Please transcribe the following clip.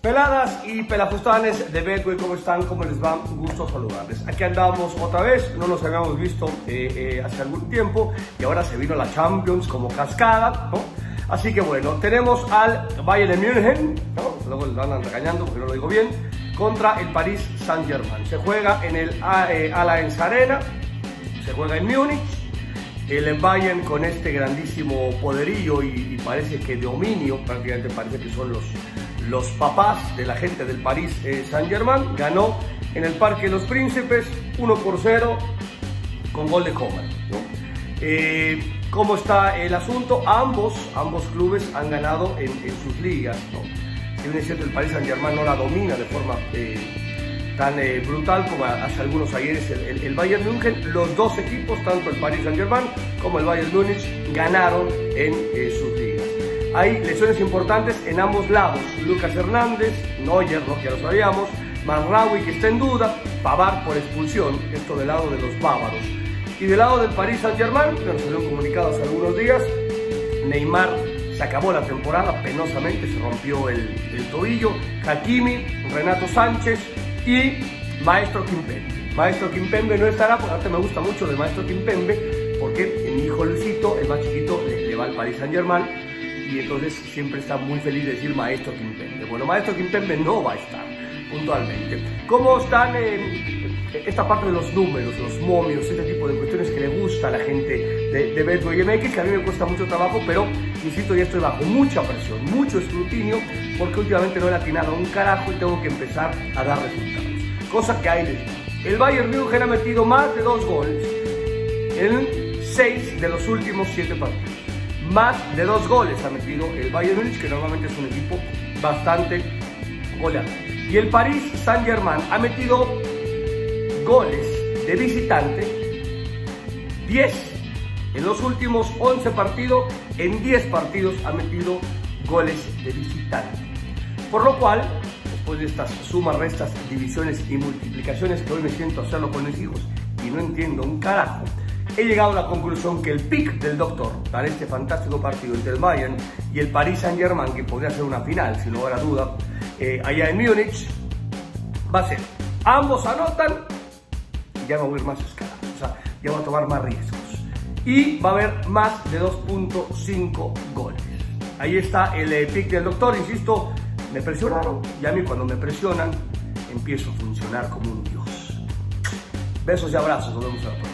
Peladas y pelafustanes de Betway, ¿cómo están? ¿Cómo les va? Un gusto saludarles. Aquí andamos otra vez, no nos habíamos visto hace algún tiempo y ahora se vino la Champions como cascada, ¿no? Así que bueno, tenemos al Bayern de München, ¿no? Luego le andan regañando porque no lo digo bien, contra el Paris Saint-Germain. Se juega en el Allianz Arena, se juega en Múnich. El Bayern con este grandísimo poderío y parece que dominio, prácticamente parece que son los papás de la gente del Paris Saint-Germain, ganó en el Parque de los Príncipes 1-0 con gol de Coman, ¿no? ¿Cómo está el asunto? Ambos clubes han ganado en sus ligas, ¿no? Si bien es cierto, el Paris Saint-Germain no la domina de forma tan brutal como hace algunos ayeres el Bayern München. Los dos equipos, tanto el Paris Saint-Germain como el Bayern Múnich, ganaron en sus ligas. Hay lesiones importantes en ambos lados. Lucas Hernández, Neuer, ¿no? Ya lo sabíamos, Mazraoui, que está en duda, Pavard por expulsión, esto del lado de los bávaros. Y del lado del Paris Saint-Germain, que nos salieron comunicados hace algunos días, Neymar se acabó la temporada penosamente, se rompió el tobillo, Hakimi, Renato Sánchez y Maestro Kimpembe. Maestro Kimpembe no estará, porque ahorita me gusta mucho de Maestro Kimpembe, porque mi hijo Luisito, el más chiquito, le va al Paris Saint-Germain y entonces siempre está muy feliz de decir Maestro Kimpembe. Bueno, Maestro Kimpembe no va a estar puntualmente. ¿Cómo están esta parte de los números, los momios, este tipo de cuestiones que le gusta a la gente de Betway MX, que a mí me cuesta mucho trabajo, pero insisto, ya estoy bajo mucha presión, mucho escrutinio, porque últimamente no he atinado un carajo y tengo que empezar a dar resultados. Cosa que hay de eso. El Bayern München ha metido más de 2 goles en 6 de los últimos 7 partidos. Más de 2 goles ha metido el Bayern Múnich, que normalmente es un equipo bastante goleador. Y el Paris Saint-Germain ha metido goles de visitante 10. En los últimos 11 partidos, en 10 partidos ha metido goles de visitante. Por lo cual, después de estas sumas, restas, divisiones y multiplicaciones que hoy me siento a hacerlo con mis hijos y no entiendo un carajo, he llegado a la conclusión que el pick del doctor para este fantástico partido entre el Bayern y el Paris Saint-Germain, que podría ser una final, sin lugar a duda, allá en Múnich, va a ser: ambos anotan y ya me voy a ir más escalado, o sea, ya voy a tomar más riesgos. Y va a haber más de 2.5 goles. Ahí está el pick del doctor, insisto, me presionaron y a mí cuando me presionan empiezo a funcionar como un dios. Besos y abrazos, nos vemos a la próxima.